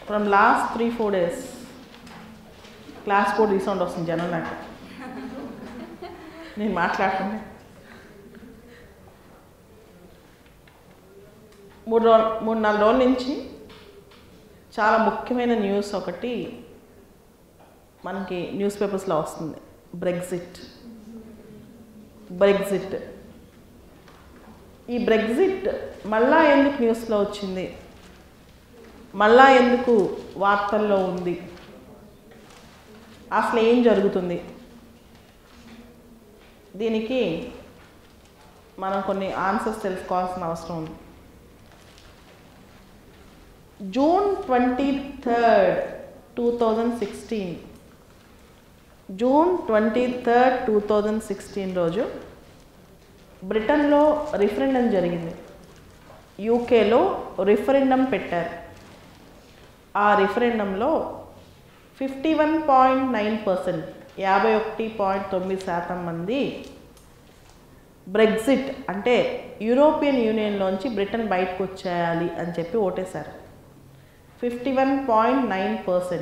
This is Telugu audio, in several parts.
From last 3-4 days class board resound వస్తుంది జనం నాకు నేను మాట్లాడుతుంటే 3-4 రోజుల నుంచి చాలా ముఖ్యమైన న్యూస్ ఒకటి మనకి న్యూస్ పేపర్స్లో వస్తుంది. బ్రెగ్జిట్. ఈ బ్రెగ్జిట్ మళ్ళా ఎందుకు న్యూస్లో వచ్చింది, మళ్ళా ఎందుకు వార్తల్లో ఉంది, అసలు ఏం జరుగుతుంది, దీనికి మనం కొన్ని ఆన్సర్స్ తెలుసుకోవాల్సిన అవసరం ఉంది. June 23rd, 2016 రోజు బ్రిటన్లో రిఫరెండం జరిగింది. యూకేలో రిఫరెండం పెట్టారు. ఆ రిఫరెండంలో 51.9%, 51.9% మంది బ్రెగ్జిట్ అంటే యూరోపియన్ యూనియన్లోంచి బ్రిటన్ బయటకు వచ్చేయాలి అని చెప్పి ఓటేశారు. 51.9%,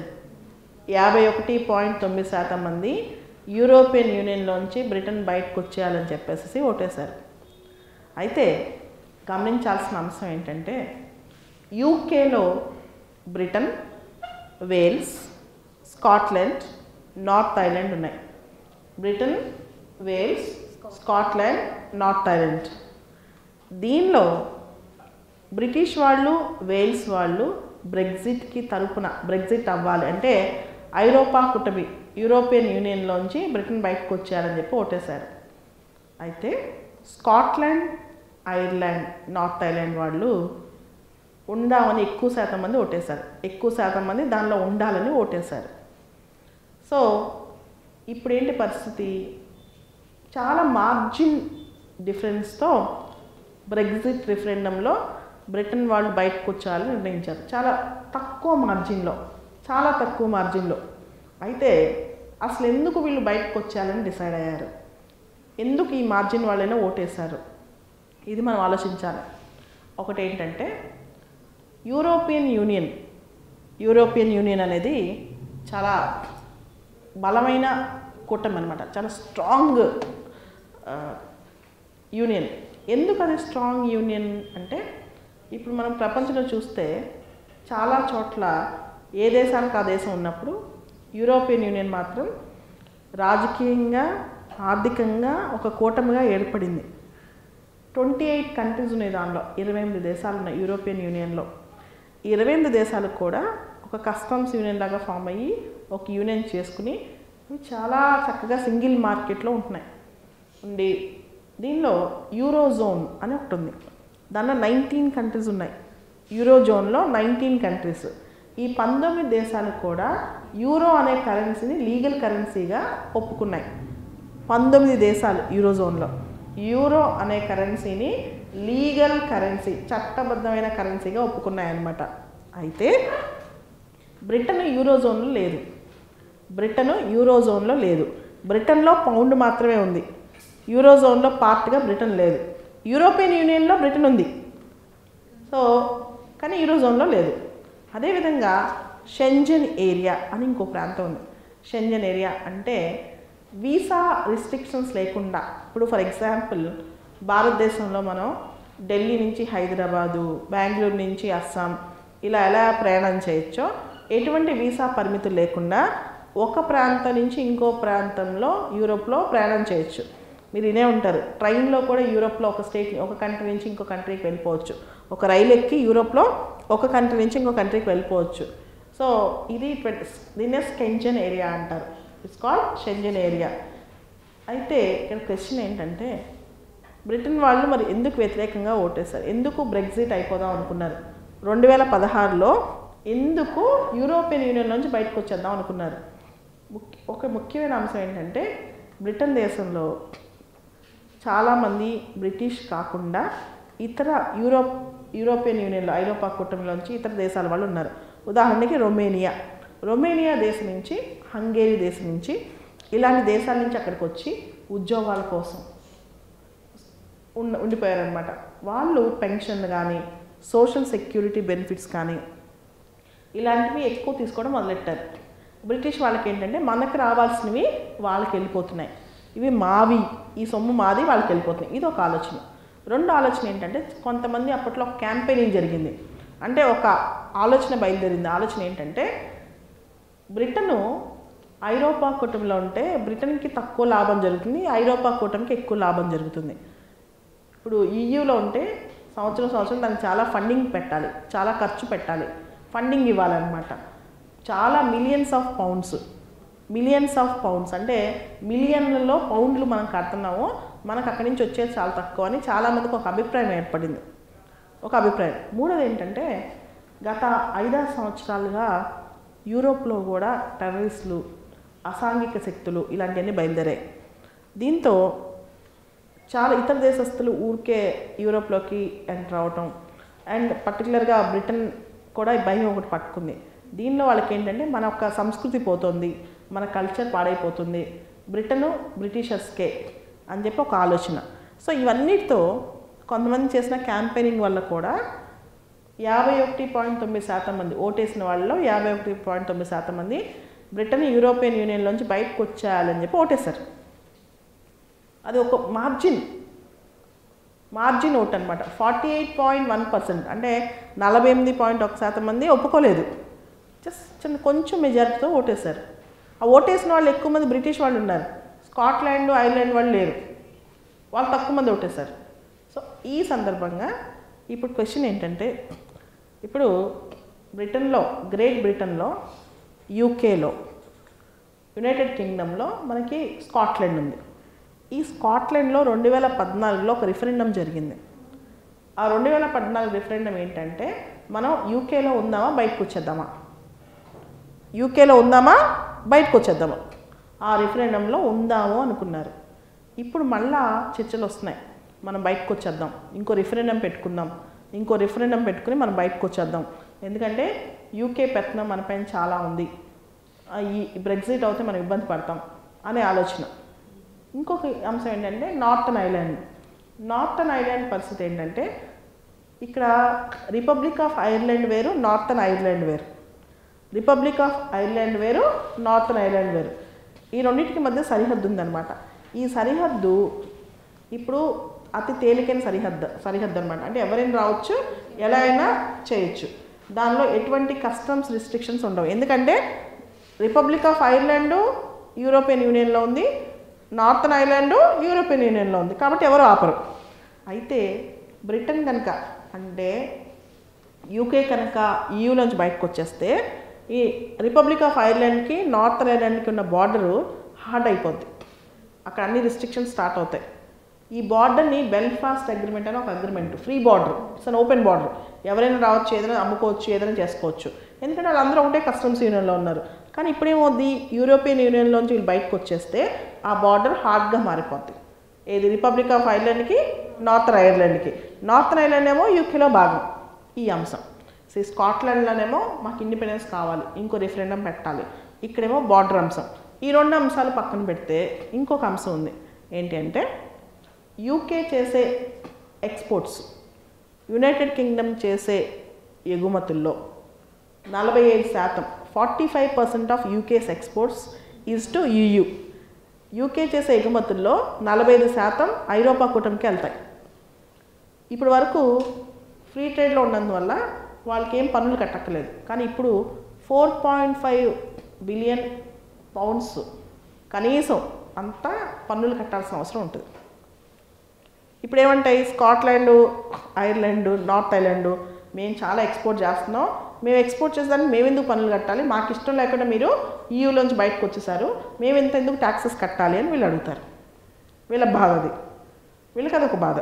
51.9% మంది యూరోపియన్ యూనియన్లోంచి బ్రిటన్ బయటకు వచ్చేయాలని చెప్పేసి ఓటేశారు. అయితే గమనించాల్సిన అంశం ఏంటంటే యూకేలో Britain, Wales, Scotland, North Ireland ఉన్నాయి. Britain, Wales, Scotland, North Ireland. దీనిలో బ్రిటిష్ వాళ్ళు, వేల్స్ వాళ్ళు బ్రెగ్జిట్కి తరపున బ్రెగ్జిట్ అవ్వాలి అంటే ఐరోపా కూటమి యూరోపియన్ యూనియన్లోంచి బ్రిటన్ బయటకు వచ్చారని చెప్పి ఓటేశారు. అయితే స్కాట్లాండ్, ఐర్లాండ్, నార్త్ ఐర్లాండ్ వాళ్ళు ఉందామని ఎక్కువ శాతం మంది ఓటేశారు. ఎక్కువ శాతం మంది దానిలో ఉండాలని ఓటేశారు. సో ఇప్పుడు ఏంటి పరిస్థితి, చాలా మార్జిన్ డిఫరెన్స్తో బ్రెగ్జిట్ రిఫరెండంలో బ్రిటన్ వాళ్ళు బయటకు వచ్చాలని నిర్ణయించారు. చాలా తక్కువ మార్జిన్లో. అయితే అసలు ఎందుకు వీళ్ళు బయటకు వచ్చాలని డిసైడ్ అయ్యారు, ఎందుకు ఈ మార్జిన్ వాళ్ళైనా ఓటేశారు, ఇది మనం ఆలోచించాలి. ఒకటి ఏంటంటే యూరోపియన్ యూనియన్ అనేది చాలా బలమైన కూటమి అన్నమాట, చాలా స్ట్రాంగ్ యూనియన్. ఎందుకు అది స్ట్రాంగ్ యూనియన్ అంటే ఇప్పుడు మనం ప్రపంచంలో చూస్తే చాలా చోట్ల ఏ దేశానికి ఆ దేశం ఉన్నప్పుడు యూరోపియన్ యూనియన్ మాత్రం రాజకీయంగా, ఆర్థికంగా ఒక కూటమిగా ఏర్పడింది. 28 కంట్రీస్ ఉన్నాయి, దానిలో 28 దేశాలు ఉన్నాయి యూరోపియన్ యూనియన్లో. ఈ 28 దేశాలకు కూడా ఒక కస్టమ్స్ యూనియన్ లాగా ఫామ్ అయ్యి ఒక యూనియన్ చేసుకుని చాలా చక్కగా సింగిల్ మార్కెట్లో ఉండి దీనిలో యూరోజోన్ అని ఒకటి ఉంది. దానిలో 19 కంట్రీస్ ఉన్నాయి. యూరోజోన్లో 19 కంట్రీస్. ఈ 19 దేశాలు కూడా యూరో అనే కరెన్సీని లీగల్ కరెన్సీగా ఒప్పుకున్నాయి. 19 దేశాలు యూరోజోన్లో యూరో అనే కరెన్సీని లీగల్ కరెన్సీ, చట్టబద్ధమైన కరెన్సీగా ఒప్పుకున్నాయి అన్నమాట. అయితే బ్రిటన్ యూరోజోన్లో లేదు. బ్రిటన్లో పౌండ్ మాత్రమే ఉంది. యూరోజోన్లో పార్ట్గా బ్రిటన్ లేదు. యూరోపియన్ యూనియన్లో బ్రిటన్ ఉంది, సో కానీ యూరోజోన్లో లేదు. అదేవిధంగా షెంజన్ ఏరియా అని ఇంకో ప్రాంతం ఉంది. షెంజన్ ఏరియా అంటే వీసా రిస్ట్రిక్షన్స్ లేకుండా, ఇప్పుడు ఫర్ ఎగ్జాంపుల్ భారతదేశంలో మనం ఢిల్లీ నుంచి హైదరాబాదు, బెంగళూరు నుంచి అస్సాం ఇలా ఎలా ప్రయాణం చేయొచ్చో ఎటువంటి వీసా పరిమితులు లేకుండా ఒక ప్రాంతం నుంచి ఇంకో ప్రాంతంలో యూరోప్లో ప్రయాణం చేయొచ్చు. మీరు ఇదే ఉంటారు, ట్రైన్లో కూడా యూరోప్లో ఒక కంట్రీ నుంచి ఇంకో కంట్రీకి వెళ్ళిపోవచ్చు. ఒక రైలు ఎక్కి యూరోప్లో ఒక కంట్రీ నుంచి ఇంకో కంట్రీకి వెళ్ళిపోవచ్చు. సో ఇది దీన్నే షెంజన్ ఏరియా అంటారు. It's called Schengen area. అయితే ఇక్కడ క్వశ్చన్ ఏంటంటే బ్రిటన్ వాళ్ళు మరి ఎందుకు వ్యతిరేకంగా ఓటేశారు, ఎందుకు బ్రెగ్జిట్ అయిపోదాం అనుకున్నారు, 2016లో ఎందుకు యూరోపియన్ యూనియన్ నుంచి బయటకు వచ్చేద్దాం అనుకున్నారు. ఒక ముఖ్యమైన అంశం ఏంటంటే బ్రిటన్ దేశంలో చాలామంది బ్రిటిష్ కాకుండా ఇతర యూరోపియన్ యూనియన్లో ఐరోపా కూటమిలోంచి ఇతర దేశాల వాళ్ళు ఉన్నారు. ఉదాహరణకి రొమేనియా దేశం నుంచి, హంగేరీ దేశం నుంచి, ఇలాంటి దేశాల నుంచి అక్కడికి వచ్చి ఉద్యోగాల కోసం ఉండిపోయారనమాట. వాళ్ళు పెన్షన్లు కానీ, సోషల్ సెక్యూరిటీ బెనిఫిట్స్ కానీ ఇలాంటివి ఎక్కువ తీసుకోవడం మొదలెట్టారు. బ్రిటిష్ వాళ్ళకి ఏంటంటే మనకు రావాల్సినవి వాళ్ళకి వెళ్ళిపోతున్నాయి, ఇవి మావి, ఈ సొమ్ము మాది, వాళ్ళకి వెళ్ళిపోతున్నాయి. ఇది ఒక ఆలోచన. రెండో ఆలోచన ఏంటంటే కొంతమంది అప్పట్లో క్యాంపెయినింగ్ జరిగింది, అంటే ఒక ఆలోచన బయలుదేరింది. ఆలోచన ఏంటంటే బ్రిటను ఐరోపా కూటమిలో ఉంటే బ్రిటన్కి తక్కువ లాభం జరుగుతుంది, ఐరోపా కూటమికి ఎక్కువ లాభం జరుగుతుంది. ఇప్పుడు ఈయూలో ఉంటే సంవత్సరం దానికి చాలా ఫండింగ్ పెట్టాలి, చాలా ఖర్చు పెట్టాలి, ఫండింగ్ ఇవ్వాలన్నమాట. చాలా మిలియన్స్ ఆఫ్ పౌండ్స్ అంటే మిలియన్లలో పౌండ్లు మనం కడుతున్నాము, మనకు అక్కడి నుంచి వచ్చేది చాలా తక్కువ అని చాలామందికి ఒక అభిప్రాయం ఏర్పడింది. మూడోది ఏంటంటే గత 5-6 సంవత్సరాలుగా యూరోప్లో కూడా టెర్రరిస్టులు, అసాంఘిక శక్తులు ఇలాంటివన్నీ బయలుదేరాయి. దీంతో చాలా ఇతర దేశస్తులు ఊరికే యూరోప్లోకి ఎంటర్ అవటం, అండ్ పర్టికులర్గా బ్రిటన్ కూడా ఈ భయం ఒకటి పట్టుకుంది. దీనిలో వాళ్ళకి ఏంటంటే మన యొక్క సంస్కృతి పోతుంది, మన కల్చర్ పాడైపోతుంది, బ్రిటిషర్స్కే అని చెప్పి ఒక ఆలోచన. సో ఇవన్నిటితో కొంతమంది చేసిన క్యాంపెయినింగ్ వల్ల కూడా 51.9% మంది ఓటేసిన వాళ్ళలో 51.9% మంది బ్రిటన్ యూరోపియన్ యూనియన్లోంచి బయటకు వచ్చేయాలని చెప్పి ఓటేశారు. అది ఒక మార్జిన్ ఓట్ అనమాట. 48.1% అంటే 48.1% మంది ఒప్పుకోలేదు, జస్ట్ కొంచెం మెజారిటీతో ఓటేశారు. ఆ ఓటేసిన వాళ్ళు ఎక్కువ మంది బ్రిటిష్ వాళ్ళు ఉన్నారు, స్కాట్లాండ్, ఐర్లాండ్ వాళ్ళు లేరు, వాళ్ళు తక్కువ మంది ఓటేశారు. సో ఈ సందర్భంగా ఇప్పుడు క్వశ్చన్ ఏంటంటే, ఇప్పుడు గ్రేట్ బ్రిటన్లో, యూకేలో, యునైటెడ్ కింగ్డమ్లో మనకి స్కాట్లాండ్ ఉంది. ఈ స్కాట్లాండ్లో 2014లో ఒక రిఫరెండం జరిగింది. ఆ 2014 రిఫరెండం ఏంటంటే మనం యూకేలో ఉందామా బయటకు వచ్చేద్దామా, ఆ రిఫరెండంలో ఉందాము అనుకున్నారు. ఇప్పుడు మళ్ళా చర్చలు వస్తున్నాయి, మనం బయటకు వచ్చేద్దాం, ఇంకో రిఫరెండం పెట్టుకుని మనం బయటకు వచ్చేద్దాం, ఎందుకంటే యూకే పెత్తనం మన పైన చాలా ఉంది, ఈ బ్రెగ్జిట్ అవుతే మనం ఇబ్బంది పడతాం అనే ఆలోచన. ఇంకొక అంశం ఏంటంటే నార్థన్ ఐర్లాండ్ పరిస్థితి ఏంటంటే ఇక్కడ రిపబ్లిక్ ఆఫ్ ఐర్లాండ్ వేరు, నార్థన్ ఐర్లాండ్ వేరు. ఈ రెండింటికి మధ్య సరిహద్దు ఉందన్నమాట. ఈ సరిహద్దు ఇప్పుడు అతి తేలికైన సరిహద్దు అనమాట. అంటే ఎవరైనా రావచ్చు, ఎలా అయినా చేయొచ్చు, దానిలో ఎటువంటి కస్టమ్స్ రిస్ట్రిక్షన్స్ ఉండవు. ఎందుకంటే రిపబ్లిక్ ఆఫ్ ఐర్లాండ్ యూరోపియన్ యూనియన్లో ఉంది, నార్థన్ ఐర్లాండ్ యూరోపియన్ యూనియన్లో ఉంది, కాబట్టి ఎవరు ఆపరు. అయితే బ్రిటన్ కనుక, అంటే యూకే కనుక ఈయూలోంచి బయటకు వచ్చేస్తే ఈ రిపబ్లిక్ ఆఫ్ ఐర్లాండ్కి, నార్థన్ ఐర్లాండ్కి ఉన్న బార్డరు హార్డ్ అయిపోద్ది, అక్కడ అన్ని రిస్ట్రిక్షన్స్ స్టార్ట్ అవుతాయి. ఈ బార్డర్ని బెల్ఫాస్ట్ అగ్రిమెంట్ అని ఒక agreement, free border, it's an open border, ఎవరైనా రావచ్చు, ఏదైనా అమ్ముకోవచ్చు, ఏదైనా చేసుకోవచ్చు, ఎందుకంటే వాళ్ళందరూ ఒకటే కస్టమ్స్ యూనియన్లో ఉన్నారు. కానీ ఇప్పుడేమవుద్ది, యూరోపియన్ యూనియన్లోంచి వీళ్ళు బయటకు వచ్చేస్తే ఆ బార్డర్ హార్డ్గా మారిపోద్ది. ఏది రిపబ్లిక్ ఆఫ్ ఐర్లాండ్కి, నార్థన్ ఐర్లాండ్ ఏమో యూకేలో భాగం. ఈ అంశం స్కాట్లాండ్లోనేమో మాకు ఇండిపెండెన్స్ కావాలి, ఇంకో రిఫరెండం పెట్టాలి, ఇక్కడేమో బార్డర్ అంశం. ఈ రెండు అంశాలు పక్కన పెడితే ఇంకొక అంశం ఉంది. ఏంటి అంటే యూకే చేసే ఎక్స్పోర్ట్స్, యునైటెడ్ కింగ్డమ్ చేసే ఎగుమతుల్లో 47%, 45% of UK's exports is to EU. UK చేసే ఎగుమతుల్లో 45% ఐరోపా కూటమికి వెళ్తాయి. ఇప్పటి వరకు ఫ్రీ ట్రేడ్లో ఉన్నందువల్ల వాళ్ళకి ఏం పన్నులు కట్టక్కలేదు. కానీ ఇప్పుడు 4.5 బిలియన్ పౌండ్స్ కనీసం అంతా పన్నులు కట్టాల్సిన అవసరం ఉంటుంది. ఇప్పుడు ఏమంటాయి, స్కాట్లాండ్, ఐర్లాండ్, నార్త్ ఐర్లాండ్ మేము చాలా ఎక్స్పోర్ట్ చేస్తున్నాం, మేము ఎక్స్పోర్ట్ చేసేదానికి మేము ఎందుకు పన్నులు కట్టాలి, మాకు ఇష్టం లేకుండా మీరు EUలోంచి బయటకు వచ్చేసారు, మేము ఎందుకు ట్యాక్సెస్ కట్టాలి అని వీళ్ళు అడుగుతారు. వీళ్ళ బాధ అది, వీళ్ళకి అదొక బాధ.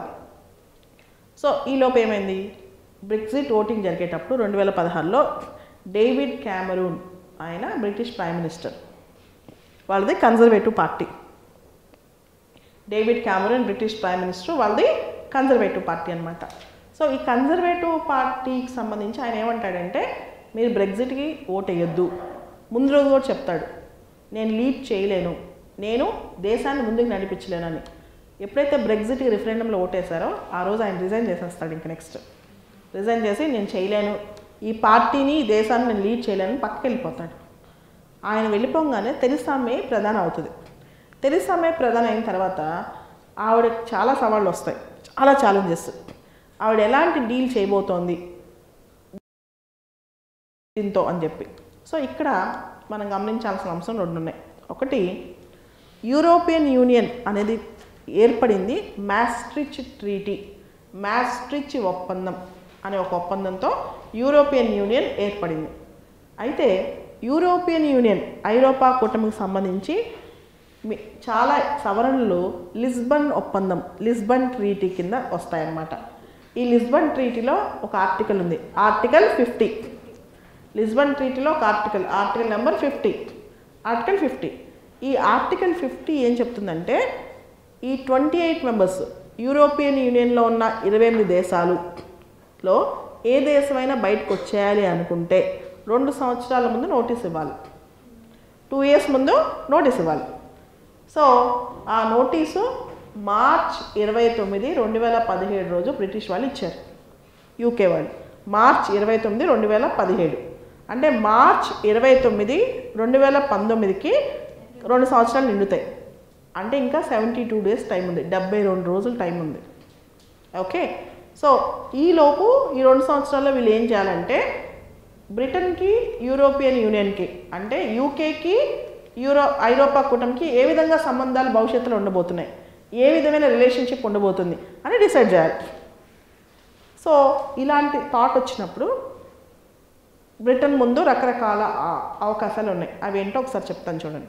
సో ఈలోపు ఏమైంది, బ్రెగ్జిట్ ఓటింగ్ జరిగేటప్పుడు 2016లో డేవిడ్ క్యామరూన్, ఆయన బ్రిటిష్ ప్రైమ్ మినిస్టర్, వాళ్ళది Conservative party. David Cameron British prime minister, వాళ్ళది కన్జర్వేటివ్ పార్టీ అనమాట. సో ఈ కన్జర్వేటివ్ పార్టీకి సంబంధించి ఆయన ఏమంటాడంటే మీరు బ్రెగ్జిట్కి ఓట్ వేయొద్దు, ముందు రోజు కూడా చెప్తాడు, నేను లీడ్ చేయలేను, నేను దేశాన్ని ముందుకు నడిపించలేనని. ఎప్పుడైతే బ్రెగ్జిట్కి రిఫరెండంలో ఓటేశారో ఆ రోజు ఆయన రిజైన్ చేసేస్తాడు. ఇంక నెక్స్ట్ రిజైన్ చేసి నేను చేయలేను, ఈ పార్టీని ఈ దేశాన్ని నేను లీడ్ చేయలేని పక్కకి వెళ్ళిపోతాడు. ఆయన వెళ్ళిపోగానే తెరిసా మే ప్రధాని అవుతుంది. తెరిసా మే ప్రధాని అయిన తర్వాత ఆవిడ చాలా సవాళ్ళు వస్తాయి, చాలా ఛాలెంజెస్. ఆవిడ ఎలాంటి డీల్ చేయబోతోంది దీంతో అని చెప్పి. సో ఇక్కడ మనం గమనించాల్సిన అంశం రెండు ఉన్నాయి. ఒకటి, యూరోపియన్ యూనియన్ అనేది ఏర్పడింది maastricht ట్రీటీ, maastricht ఒప్పందం అనే ఒక ఒప్పందంతో యూరోపియన్ యూనియన్ ఏర్పడింది. అయితే యూరోపియన్ యూనియన్ ఐరోపా కూటమికి సంబంధించి చాలా సవరణలు లిస్బన్ ఒప్పందం, లిస్బన్ ట్రీటీ కింద వస్తాయన్నమాట. ఈ లిస్బన్ ట్రీటీలో ఒక ఆర్టికల్ ఉంది, ఆర్టికల్ 50. లిస్బన్ ట్రీటీలో ఒక ఆర్టికల్ నెంబర్ 50, ఆర్టికల్ 50. ఈ ఆర్టికల్ 50 ఏం చెప్తుందంటే, ఈ 28 మెంబర్స్ యూరోపియన్ యూనియన్లో ఉన్న 28 దేశాలలో ఏ దేశమైనా బయటకు వచ్చేయాలి అనుకుంటే 2 సంవత్సరాల ముందు నోటీస్ ఇవ్వాలి, 2 years ముందు నోటీస్ ఇవ్వాలి. సో ఆ నోటీసు మార్చ్ 29, 2017 రోజు బ్రిటిష్ వాళ్ళు ఇచ్చారు, యూకే వాళ్ళు. మార్చ్ 29, 2017 అంటే మార్చ్ 29, 2019కి 2 సంవత్సరాలు నిండుతాయి. అంటే ఇంకా 72 days టైం ఉంది, 72 రోజులు టైం ఉంది. ఓకే, సో ఈలోపు ఈ 2 సంవత్సరాల్లో వీళ్ళు ఏం చేయాలంటే, బ్రిటన్కి యూరోపియన్ యూనియన్కి అంటే యూకేకి ఐరోపా కూటమికి ఏ విధంగా సంబంధాలు భవిష్యత్తులో ఉండబోతున్నాయి, ఏ విధమైన రిలేషన్షిప్ ఉండబోతుంది అని డిసైడ్ చేయాలి. సో ఇలాంటి థాట్ వచ్చినప్పుడు బ్రిటన్ ముందు రకరకాల అవకాశాలు ఉన్నాయి. అవి ఏంటో ఒకసారి చెప్తాను చూడండి.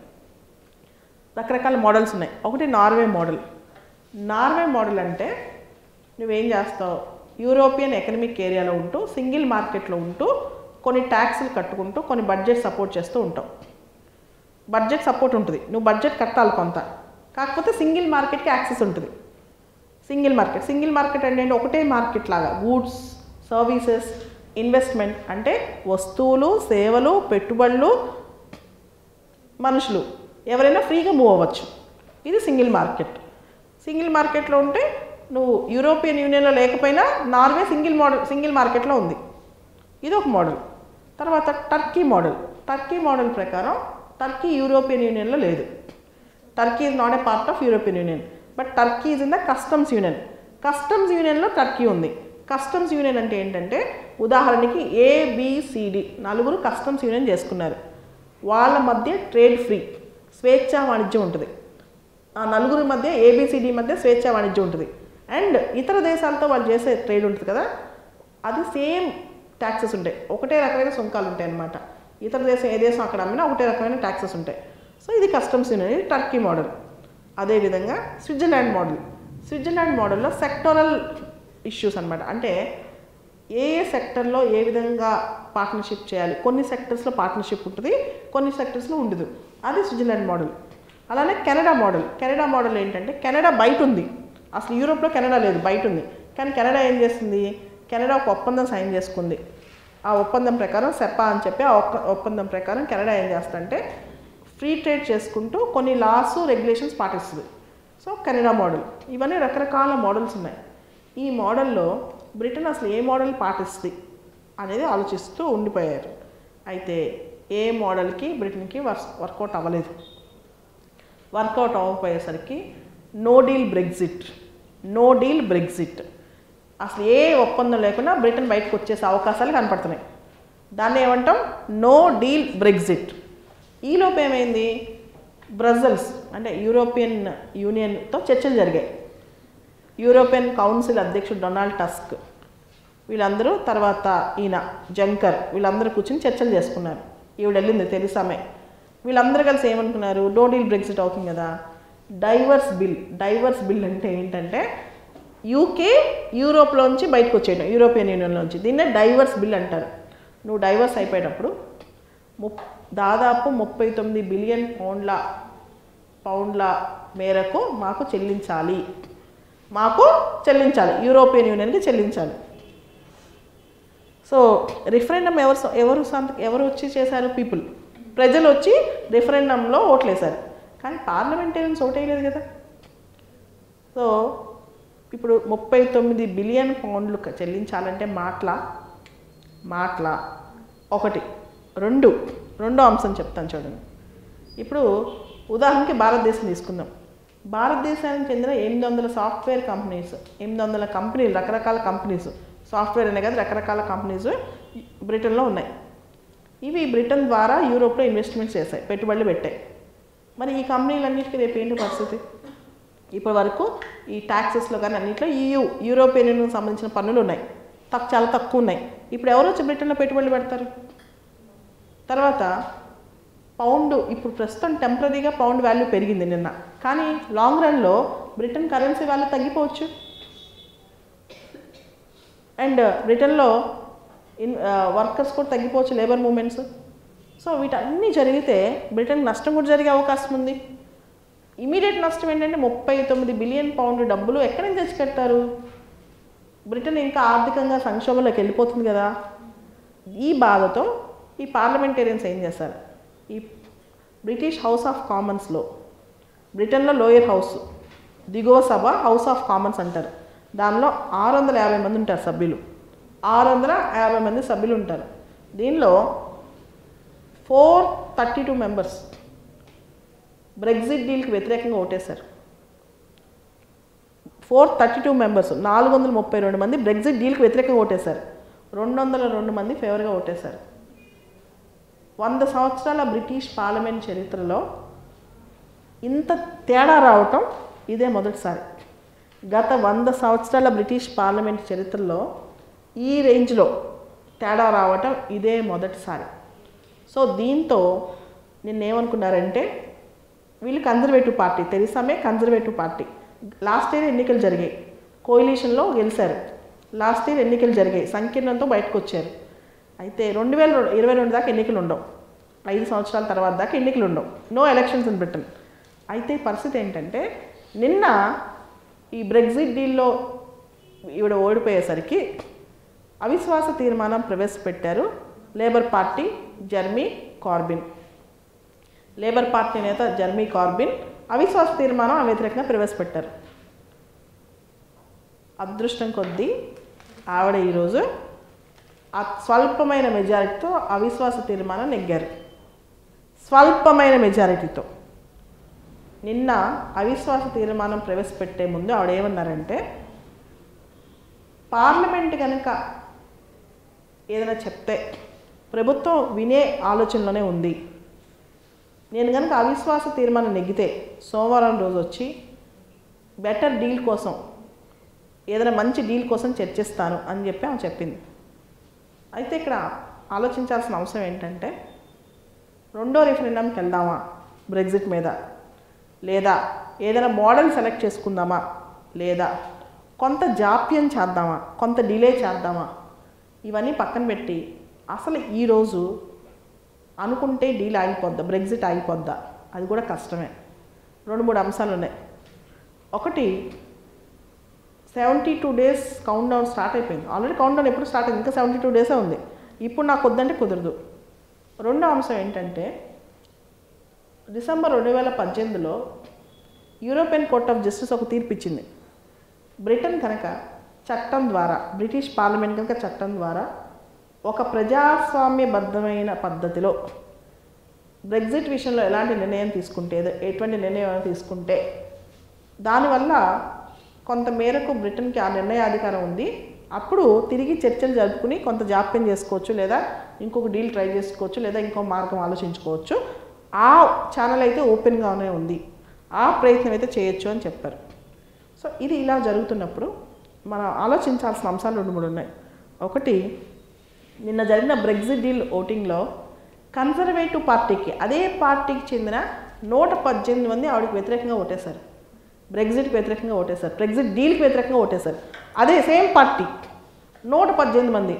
రకరకాల మోడల్స్ ఉన్నాయి. ఒకటి నార్వే మోడల్. నార్వే మోడల్ అంటే నువ్వేం చేస్తావు, యూరోపియన్ ఎకనమిక్ ఏరియాలో ఉంటూ, సింగిల్ మార్కెట్లో ఉంటూ, కొన్ని ట్యాక్స్లు కట్టుకుంటూ, కొన్ని బడ్జెట్ సపోర్ట్ చేస్తూ ఉంటావు. బడ్జెట్ సపోర్ట్ ఉంటుంది, నువ్వు బడ్జెట్ కట్టాలి కొంత, కాకపోతే సింగిల్ మార్కెట్కి యాక్సెస్ ఉంటుంది. సింగిల్ మార్కెట్ అంటే ఒకటే మార్కెట్ లాగా గూడ్స్, సర్వీసెస్, ఇన్వెస్ట్మెంట్ అంటే వస్తువులు, సేవలు, పెట్టుబడులు, మనుషులు ఎవరైనా ఫ్రీగా మూవ్ అవ్వచ్చు. ఇది సింగిల్ మార్కెట్. సింగిల్ మార్కెట్లో ఉంటే నువ్వు యూరోపియన్ యూనియన్లో లేకపోయినా నార్వే సింగిల్ మార్కెట్లో ఉంది. ఇది ఒక మోడల్. తర్వాత టర్కీ మోడల్ ప్రకారం టర్కీ యూరోపియన్ యూనియన్లో లేదు. Turkey is not a part of European union, but Turkey is in the customs union. Customs యూనియన్లో టర్కీ ఉంది. కస్టమ్స్ యూనియన్ అంటే ఏంటంటే, ఉదాహరణకి ABCD 4 కస్టమ్స్ యూనియన్ చేసుకున్నారు. వాళ్ళ మధ్య ట్రేడ్ ఫ్రీ, స్వేచ్ఛా వాణిజ్యం ఉంటుంది. ఆ 4 మధ్య ABCD మధ్య స్వేచ్ఛా వాణిజ్యం ఉంటుంది. అండ్ ఇతర దేశాలతో వాళ్ళు చేసే ట్రేడ్ ఉంటుంది కదా, అది సేమ్ ట్యాక్సెస్ ఉంటాయి, ఒకటే రకమైన సుంకాలు ఉంటాయి అన్నమాట. ఇతర దేశం ఏ దేశం అక్కడ అమ్మినా ఒకటే రకమైన ట్యాక్సెస్ ఉంటాయి. సో ఇది కస్టమ్స్ యూనియన్, ఇది టర్కీ మోడల్. అదేవిధంగా స్విట్జర్లాండ్ మోడల్లో సెక్టోరల్ ఇష్యూస్ అనమాట. అంటే ఏ సెక్టర్లో ఏ విధంగా పార్ట్నర్షిప్ చేయాలి, కొన్ని సెక్టర్స్లో పార్ట్నర్షిప్ ఉంటుంది, కొన్ని సెక్టర్స్లో ఉండదు. అది స్విట్జర్లాండ్ మోడల్. అలానే కెనడా మోడల్ ఏంటంటే, కెనడా బయట ఉంది, అసలు యూరోప్లో కెనడా లేదు, బయట ఉంది. కానీ కెనడా ఏం చేస్తుంది, కెనడా ఒక ఒప్పందం సైన్ చేసుకుంది. ఆ ఒప్పందం ప్రకారం సెపా అని చెప్పి ఆ ఒప్పందం ప్రకారం కెనడా ఏం చేస్తుందంటే ఫ్రీ ట్రేడ్ చేసుకుంటూ కొన్ని లాస్, రెగ్యులేషన్స్ పాటిస్తుంది. So Canada model. ఇవన్నీ రకరకాల మోడల్స్ ఉన్నాయి. ఈ మోడల్లో బ్రిటన్ అసలు ఏ మోడల్ పాటిస్తుంది అనేది ఆలోచిస్తూ ఉండిపోయారు. అయితే ఏ మోడల్కి బ్రిటన్కి వర్కౌట్ అవ్వలేదు. వర్కౌట్ అవ్వకపోయేసరికి నో డీల్ బ్రెగ్జిట్, అసలు ఏ ఒప్పందం లేకుండా బ్రిటన్ బయటకు వచ్చేసే అవకాశాలు కనపడుతున్నాయి. దాన్ని ఏమంటాం, నో డీల్ బ్రెగ్జిట్. ఈలోపు ఏమైంది, బ్రసెల్స్ అంటే యూరోపియన్ యూనియన్తో చర్చలు జరిగాయి. యూరోపియన్ కౌన్సిల్ అధ్యక్షుడు డొనాల్డ్ టస్క్ వీళ్ళందరూ, తర్వాత ఈయన జంకర్, వీళ్ళందరూ కూర్చొని చర్చలు చేసుకున్నారు. ఈవిడ వెళ్ళింది తెరిసా మే. వీళ్ళందరూ కలిసి ఏమనుకున్నారు, నో డీల్ బ్రెగ్జిట్ అవుతుంది కదా, డైవర్స్ బిల్ అంటే ఏంటంటే యూకే యూరోప్లోంచి బయటకు వచ్చేయడం, యూరోపియన్ యూనియన్లోంచి. దీన్నే డైవర్స్ బిల్ అంటారు. నువ్వు డైవర్స్ అయిపోయేటప్పుడు దాదాపు 39 బిలియన్ పౌండ్ల మేరకు మాకు చెల్లించాలి, యూరోపియన్ యూనియన్కి చెల్లించాలి. సో రిఫరెండం ఎవరు వచ్చి చేశారు, ప్రజలు వచ్చి రిఫరెండంలో ఓట్లు వేశారు. కానీ పార్లమెంటేరియన్స్ ఓటు వేయలేదు కదా. సో ఇప్పుడు 39 బిలియన్ పౌండ్లు చెల్లించాలంటే మాటల ఒకటి రెండో అంశం చెప్తాను చూడండి. ఇప్పుడు ఉదాహరణకి భారతదేశం తీసుకుందాం. భారతదేశానికి చెందిన 800 సాఫ్ట్వేర్ కంపెనీస్, 800 కంపెనీలు, రకరకాల కంపెనీస్, సాఫ్ట్వేర్ అనే కదా రకరకాల కంపెనీస్ బ్రిటన్లో ఉన్నాయి. ఇవి బ్రిటన్ ద్వారా యూరోప్లో ఇన్వెస్ట్మెంట్స్ చేశాయి, పెట్టుబడులు పెట్టాయి. మరి ఈ కంపెనీలన్నిటికీ రేపు ఏంటి పరిస్థితి? ఇప్పటి వరకు ఈ ట్యాక్సెస్లో కానీ అన్నింటిలో యూరోపియన్ యూనియన్కి సంబంధించిన పన్నులు ఉన్నాయి, చాలా తక్కువ ఉన్నాయి. ఇప్పుడు ఎవరు వచ్చి బ్రిటన్లో పెట్టుబడులు పెడతారు? తర్వాత పౌండ్, ఇప్పుడు ప్రస్తుతం టెంపరీగా పౌండ్ వాల్యూ పెరిగింది నిన్న, కానీ లాంగ్ రన్లో బ్రిటన్ కరెన్సీ వాల్యూ తగ్గిపోవచ్చు. అండ్ బ్రిటన్లో వర్కర్స్ కూడా తగ్గిపోవచ్చు, లేబర్ మూమెంట్స్. సో వీటన్నీ జరిగితే బ్రిటన్కి నష్టం కూడా జరిగే అవకాశం ఉంది. ఇమీడియట్ నష్టం ఏంటంటే 39 బిలియన్ పౌండ్ డబ్బులు ఎక్కడి నుంచి తెచ్చి కట్టారు? బ్రిటన్ ఇంకా ఆర్థికంగా సంక్షోభంలోకి వెళ్ళిపోతుంది కదా. ఈ బాధతో ఈ పార్లమెంటేరియన్స్ ఏం చేస్తారు? ఈ బ్రిటిష్ హౌస్ ఆఫ్ కామన్స్లో, బ్రిటన్లో లోయర్ హౌస్, దిగువ సభ హౌస్ ఆఫ్ కామన్స్ అంటారు. దానిలో 650 మంది ఉంటారు సభ్యులు, 650 మంది సభ్యులు ఉంటారు. దీనిలో 432 మెంబర్స్ బ్రెగ్జిట్ డీల్కి వ్యతిరేకంగా ఓటేశారు. 432 మెంబర్స్, 432 మంది బ్రెగ్జిట్ డీల్కి వ్యతిరేకంగా ఓటేశారు. 202 మంది ఫేవర్గా ఓటేశారు. 100 సంవత్సరాల బ్రిటిష్ పార్లమెంట్ చరిత్రలో ఇంత తేడా రావటం ఇదే మొదటిసారి. గత 100 సంవత్సరాల బ్రిటిష్ పార్లమెంట్ చరిత్రలో ఈ రేంజ్లో తేడా రావటం ఇదే మొదటిసారి. సో దీంతో నిన్నేమనుకున్నారంటే, వీళ్ళు Conservative party, Theresa May Conservative party. Last year ఎన్నికలు జరిగాయి, కోయిలీషన్లో గెలిచారు. లాస్ట్ ఇయర్ ఎన్నికలు జరిగాయి, సంకీర్ణంతో బయటకు వచ్చారు. అయితే 2022 దాకా ఎన్నికలు ఉండవు, 5 సంవత్సరాల తర్వాత దాకా ఎన్నికలు ఉండవు, నో ఎలక్షన్స్ ఇన్ బ్రిటన్. అయితే పరిస్థితి ఏంటంటే, నిన్న ఈ బ్రెగ్జిట్ డీల్లో ఈవిడ ఓడిపోయేసరికి అవిశ్వాస తీర్మానం ప్రవేశపెట్టారు Labour party, Jeremy Corbyn. Labour party నేత జెర్మీ కార్బిన్ అవిశ్వాస తీర్మానం వ్యతిరేకంగా ప్రవేశపెట్టారు. అదృష్టం కొద్దీ ఆవిడ ఈరోజు స్వల్పమైన మెజారిటీతో అవిశ్వాస తీర్మానం నెగ్గారు. స్వల్పమైన మెజారిటీతో. నిన్న అవిశ్వాస తీర్మానం ప్రవేశపెట్టే ముందు ఆవిడ ఏమన్నారంటే, పార్లమెంట్ కనుక ఏదైనా చెప్తే ప్రభుత్వం వినే ఆలోచనలోనే ఉంది. నేను కనుక అవిశ్వాస తీర్మానం నెగ్గితే సోమవారం రోజు వచ్చి బెటర్ డీల్ కోసం, ఏదైనా మంచి డీల్ కోసం చర్చిస్తాను అని చెప్పి ఆమె చెప్పింది. అయితే ఇక్కడ ఆలోచించాల్సిన అవసరం ఏంటంటే, రెండో రిఫరెండంకి వెళ్దామా బ్రెగ్జిట్ మీద, లేదా ఏదైనా మోడల్ సెలెక్ట్ చేసుకుందామా, లేదా కొంత జాప్యం చేద్దామా, కొంత డిలే చేద్దామా, ఇవన్నీ పక్కన పెట్టి అసలు ఈరోజు అనుకుంటే డీల్ ఆగిపోద్దా, బ్రెగ్జిట్ ఆగిపోద్దా, అది కూడా కష్టమే. 2-3 అంశాలు ఉన్నాయి. ఒకటి, 72 డేస్ కౌంట్ డౌన్ స్టార్ట్ అయిపోయింది. ఆల్రెడీ కౌంట్ డౌన్ ఎప్పుడు స్టార్ట్ అయింది, ఇంకా 72 డేసే ఉంది. ఇప్పుడు నాకు వద్దంటే కుదరదు. రెండో అంశం ఏంటంటే, డిసెంబర్ 2018లో యూరోపియన్ కోర్ట్ ఆఫ్ జస్టిస్ ఒక తీర్పు ఇచ్చింది. బ్రిటన్ కనుక చట్టం ద్వారా, బ్రిటిష్ పార్లమెంట్ కనుక చట్టం ద్వారా ఒక ప్రజాస్వామ్యబద్ధమైన పద్ధతిలో బ్రెగ్జిట్ విషయంలో ఎలాంటి నిర్ణయం తీసుకుంటే, ఎటువంటి నిర్ణయం తీసుకుంటే దానివల్ల కొంత మేరకు బ్రిటన్కి ఆ నిర్ణయాధికారం ఉంది. అప్పుడు తిరిగి చర్చలు జరుపుకుని కొంత జాప్యం చేసుకోవచ్చు, లేదా ఇంకొక డీల్ ట్రై చేసుకోవచ్చు, లేదా ఇంకో మార్గం ఆలోచించుకోవచ్చు. ఆ ఛానల్ అయితే ఓపెన్గానే ఉంది, ఆ ప్రయత్నం అయితే చేయొచ్చు అని చెప్పారు. సో ఇది ఇలా జరుగుతున్నప్పుడు మనం ఆలోచించాల్సిన అంశాలు 2-3 ఉన్నాయి. ఒకటి, నిన్న జరిగిన బ్రెగ్జిట్ డీల్ ఓటింగ్లో కన్జర్వేటివ్ పార్టీకి, అదే పార్టీకి చెందిన 118 మంది ఆవిడకి వ్యతిరేకంగా ఓటేశారు. బ్రెగ్జిట్కి వ్యతిరేకంగా ఓటేశారు, బ్రెగ్జిట్ డీల్కి వ్యతిరేకంగా ఓటేశారు. అదే సేమ్ పార్టీ 118 మంది.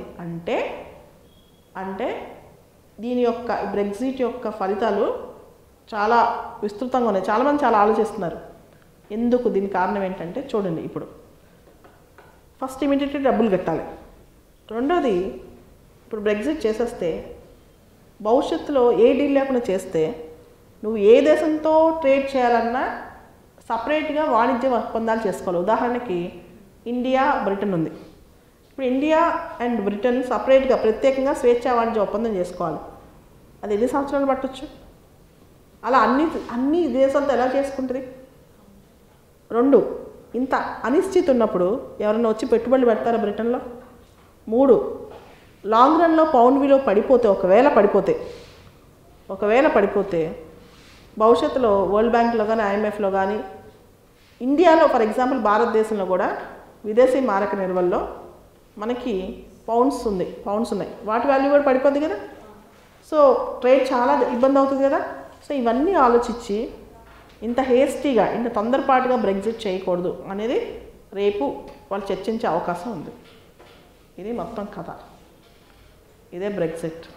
అంటే దీని యొక్క బ్రెగ్జిట్ యొక్క ఫలితాలు చాలా విస్తృతంగా ఉన్నాయి. చాలామంది చాలా ఆలోచిస్తున్నారు. ఎందుకు, దీని కారణం ఏంటంటే చూడండి. ఇప్పుడు ఫస్ట్ ఇమీడియట్లీ డబ్బులు కట్టాలి. రెండోది, ఇప్పుడు బ్రెగ్జిట్ చేసేస్తే భవిష్యత్తులో ఏ డీల్ లేకుండా చేస్తే నువ్వు ఏ దేశంతో ట్రేడ్ చేయాలన్నా సపరేట్గా వాణిజ్య ఒప్పందాలు చేసుకోవాలి. ఉదాహరణకి ఇండియా బ్రిటన్ ఉంది. ఇప్పుడు ఇండియా అండ్ బ్రిటన్ సపరేట్గా ప్రత్యేకంగా స్వేచ్ఛా వాణిజ్య ఒప్పందం చేసుకోవాలి. అది ఎన్ని సంవత్సరాలు పట్టొచ్చు? అలా అన్ని దేశాలతో ఎలా చేసుకుంటుంది? 2, ఇంత అనిశ్చితి ఉన్నప్పుడు ఎవరైనా వచ్చి పెట్టుబడులు పెడతారా బ్రిటన్లో? 3, లాంగ్ రన్లో పౌండ్ విలువ పడిపోతే, ఒకవేళ పడిపోతే భవిష్యత్తులో వరల్డ్ బ్యాంక్లో కానీ ఐఎంఎఫ్లో కానీ ఇండియాలో ఫర్ ఎగ్జాంపుల్ భారతదేశంలో కూడా విదేశీ మారక నిల్వల్లో మనకి పౌండ్స్ ఉన్నాయి, వాటి వాల్యూ కూడా పడిపోద్ది కదా. సో ట్రేడ్ చాలా ఇబ్బంది అవుతుంది కదా. సో ఇవన్నీ ఆలోచించి ఇంత హేస్టీగా ఇంత తొందరపాటుగా బ్రెగ్జిట్ చేయకూడదు అనేది రేపు వాళ్ళు చర్చించే అవకాశం ఉంది. ఇది మొత్తం కథ, ఇదే బ్రెగ్జిట్.